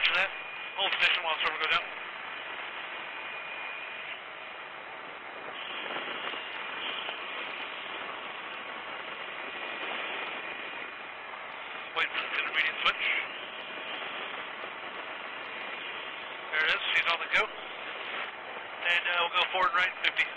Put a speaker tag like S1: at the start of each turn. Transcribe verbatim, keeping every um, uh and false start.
S1: Roger that. Hold position while server go down. Wait for the intermediate switch. There it is, she's on the go. And uh, we'll go forward and right fifty.